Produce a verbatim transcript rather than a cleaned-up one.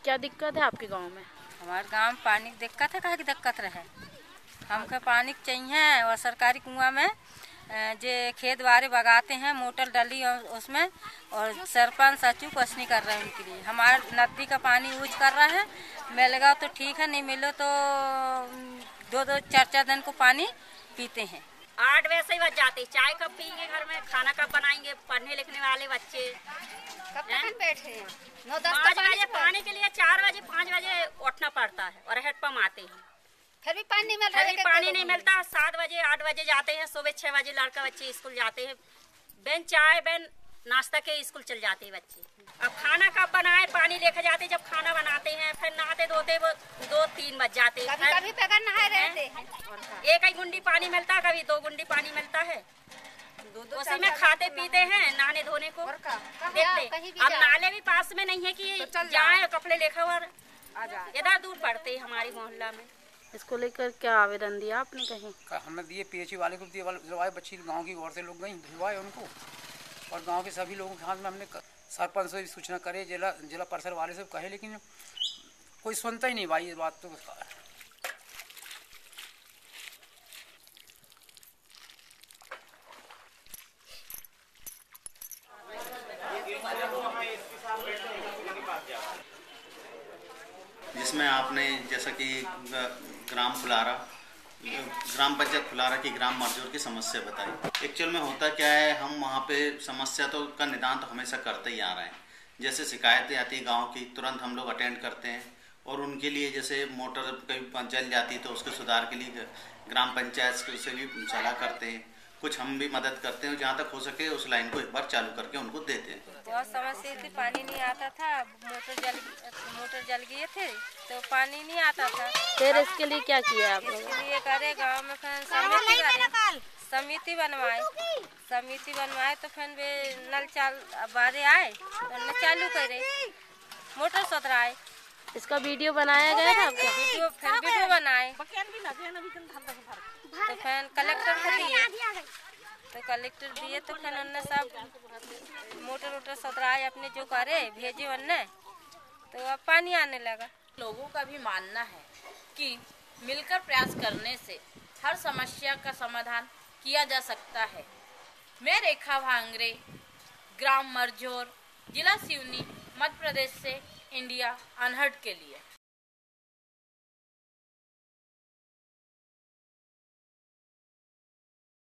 क्या दिक्कत है आपके गांव में? हमारे गांव में पानी की दिक्कत है, कहाँ की दिक्कत रहे। हमको पानी चाहिए और सरकारी कुआं में जे खेत बारे बगाते हैं, मोटर डली और उसमें, और सरपंच सचिव कुछ नहीं कर रहे हैं उनके लिए। हमारे नदी का पानी यूज कर रहा है, मिलेगा तो ठीक है, नहीं मिलो तो दो दो चार चार दिन को पानी पीते हैं। आठ बजे से ही बच जाते, चाय कब पियेंगे घर में, खाना कब बनाएंगे, पढ़ने लिखने वाले बच्चे कब तक बैठे हैं? नौ दस पाँच बजे पानी के लिए चार बजे पाँच बजे उठना पड़ता है और हेडपम्प आते हैं, फिर भी पानी नहीं मिलता फिर भी पानी नहीं मिलता। सात बजे आठ बजे जाते हैं, सुबह छह बजे लड़का बच्चे स्कूल जाते हैं, बेन चाय बेन नाश्ता के स्कूल चल जाते हैं बच्चे। अब खाना कब बनाए, पानी लेकर जाते, जब खाना बनाते हैं फिर नहाते धोते वो दो तीन बज जाते हैं। कभी कभी बगैर नहाए रहते हैं। एक ही गुंडी पानी मिलता है, कभी दो गुंडी पानी मिलता है, उसी में खाते पीते हैं, नहाने धोने को देखते। अब नाले भी पास में नहीं है कि जाए कपड़े लेकर और इधर दूर पड़ते हैं हमारी मोहल्ला में। इसको लेकर क्या आवेदन दिया आपने? कहीं हमने दिए, पीएचई वाले को दिए, दिलवाए, बच्ची गांव की ओर से लोग गई दिलवाए उनको, और गांव के सभी लोगों के हाथ में हमने सरपंच से सूचना करे, जिला जिला परिषद वाले से कहे, लेकिन कोई सुनता ही नहीं भाई ये बात। तो जिसमें आपने जैसा कि ग्राम फुलारा, ग्राम पंचायत फुलारा की ग्राम मरझोर की समस्या बताई। एक्चुअल में होता क्या है, हम वहाँ पे समस्या तो का निदान तो हमेशा करते ही आ रहे हैं। जैसे शिकायतें आती है गांव की, तुरंत हम लोग अटेंड करते हैं, और उनके लिए जैसे मोटर कहीं जल जाती है तो उसके सुधार के लिए ग्राम पंचायत से भी सलाह करते हैं, कुछ हम भी मदद करते हैं, जहाँ तक हो सके उस लाइन को एक बार चालू करके उनको देते हैं। बहुत समस्या थी, पानी नहीं आता था, मोटर जल मोटर जल गए थे तो पानी नहीं आता था। फिर इसके लिए क्या किया आप लोगों? इसके लिए करे गाँव में फिर समिति करे, समिति बनवाए समिति बनवाए तो फिर वे नल चाल बारे आए तो नल चालू करे, मोटर सुधराए। इसका वीडियो बनाया गया था आपका? वीडियो फिर वीडियो बनाए तो फिर कलेक्टर को दिए, तो कलेक्टर दिए तो फिर उनने सब मोटर वोटर सुधराए, अपने जो करे भेजे उनने, तो अब पानी आने लगा। लोगों का भी मानना है कि मिलकर प्रयास करने से हर समस्या का समाधान किया जा सकता है। मैं रेखा भांगरे, ग्राम मरझोर, जिला सिवनी, मध्य प्रदेश से इंडिया अनहर्ड के लिए।